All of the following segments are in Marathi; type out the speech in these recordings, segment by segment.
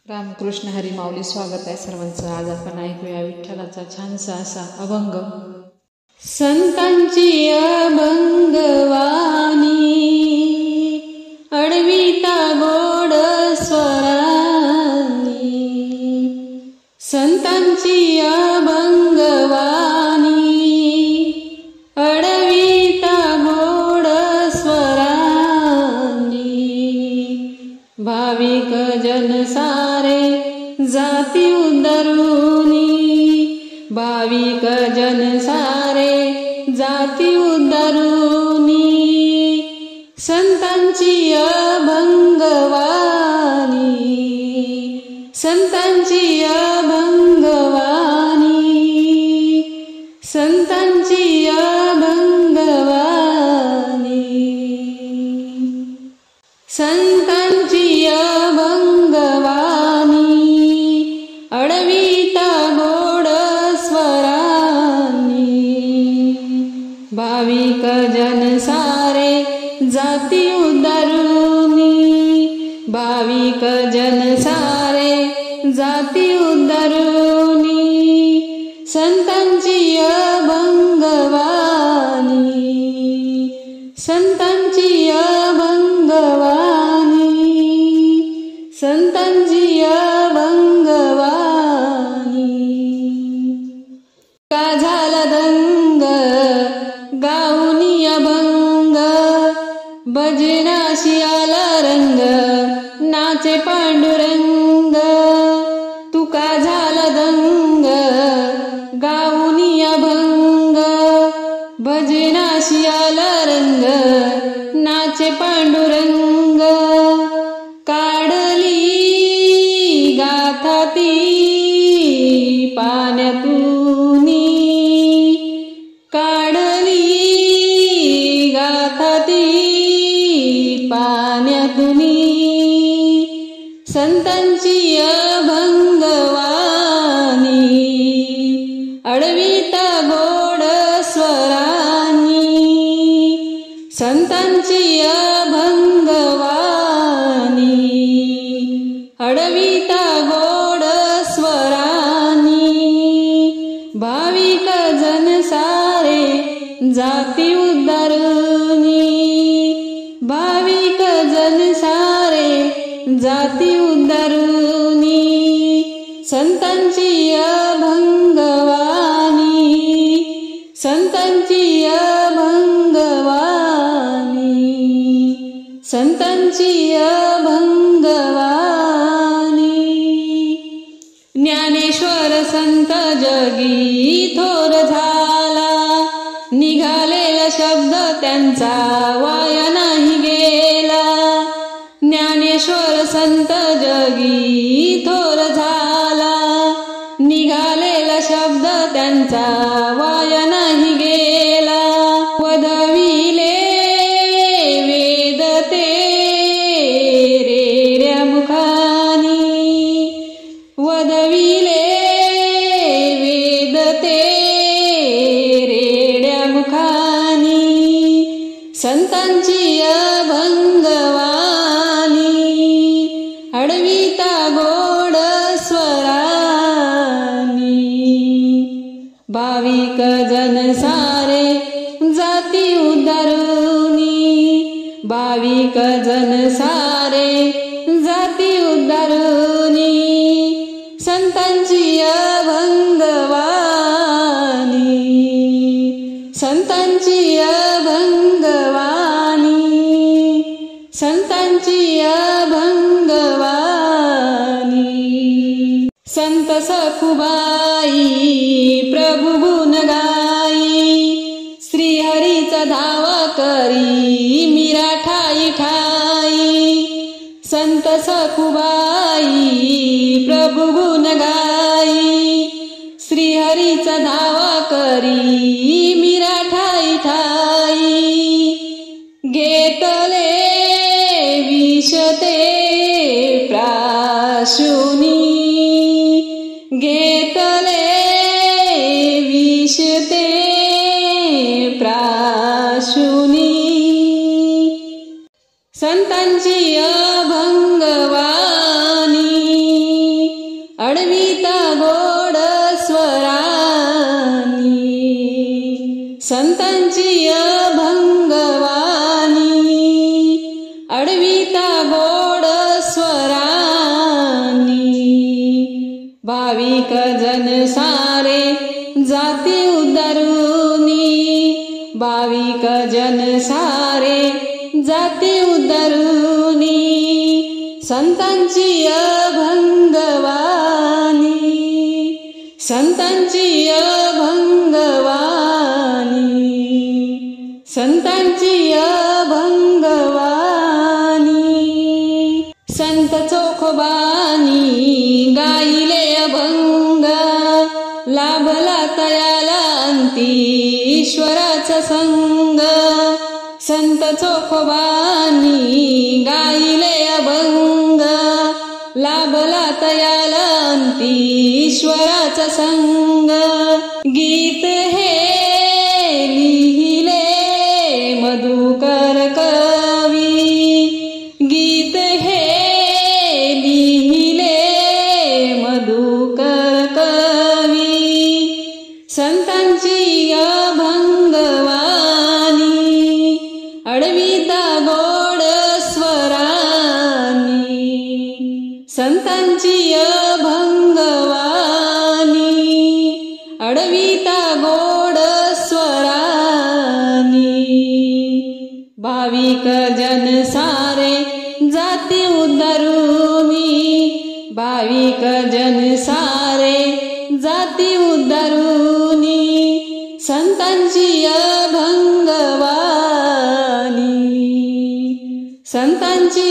रामकृष्ण हरी माऊली. स्वागत आहे सर्वांचं. आज आपण ऐकूया विठ्ठलाचा छानसा असा अभंग. संतांची अभंगवाणी अडविता गोड स्वरानी, संतांची अभंगवाणी अडविता गोड स्वरानी, भाविक जन सारे जाती उद्धरुनी, भाविक जन सारे जाती उद्धरुनी, संतांची अभंगवाणी, संतांची अभंगवाणी, संतांची अभंगवाणी, संतांची अभंगवाणी अडविता गोड स्वरानी, भाविक जन सारे जाती उद्धरुनी, भाविक जन सारे जाती उद्धरुनी, संतांची अभंगवाणी, संतांची अभंगवाणी, संतांची अभंगवाणी. का झाला दंग गाऊनी अभंग, भजनाशी आला रंग नाचे पांडुरंग, तुका झाला दंग गाऊनी अभंग, भजनाशी आला रंग नाचे पांडुरंग, काढली गाथा ती पाण्यातूनी, काढली गाथा ती पाण्यातूनी, संतांची अभंगवाणी अडविता गोड स्वरानी, संतांची अभंगवाणी अडविता गोड स्वरानी, भाविक जन सारे जाती उद्धरुनी, भाविक जन सारे जाती उद्धरुनी, संतांची अभंगवाणी, संतांची अभंगवाणी, संतांची अभंगवाणी. ज्ञानेश्वर संत जगी थोर झाला, निघालेला शब्द त्यांचा वाया नाही गेला, ज्ञानेश्वर संत जगी थोर झाला, निघालेला शब्द त्यांचा वाया नाही गेला, वदविले वेद ते रेड्या मुखानी, वदविले वेद ते रेड्या मुखानी, संतांची अभंगवाणी अडविता गोड स्वरानी, भाविक जन सारे जाती उद्धरुनी, भाविक जन सारे जाती उद्धरुनी, संतांची अभंगवाणी, संतांची अभंगवाणी, संतांची अभंगवाणी. संत सखुबाई प्रभु गुण गाई, श्रीहरीचा धावा करी मीरा ठाई ठाई, संत सखुबाई प्रभु गुण गाई, श्रीहरीचा धावा करी मीरा ठाई ठाई, घेतले विष ते प्राशुनी, घेतले विष ते प्राशुनी, संतांची अभंगवाणी भाविक जन सारे जाती उद्धरुनी संतांची अभंगवाणी संतांची अभंगवाणी संतांची अभंगवाणी संत चोखोबानी गायले अभंग लाभला तयाला अंती ईश्वराचा संग संत चोखोबानी गायले अभंग लाभला तयाला अंती ईश्वराचा संग गीत हे लिहिले मधुकर कवी गीत हे लिहिले मधुकर कवी संतांची अभंगवाणी अडविता गोड स्वरानी संतांची अभंगवाणी अडविता गोड स्वरानी भाविक जन सारे जाती उद्धरुनी भाविक जन सारे जाती उद्धरुनी संतांची अभंगवाणी संतांची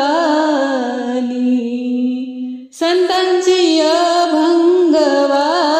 अभंगवाणी संतांची अभंगवाणी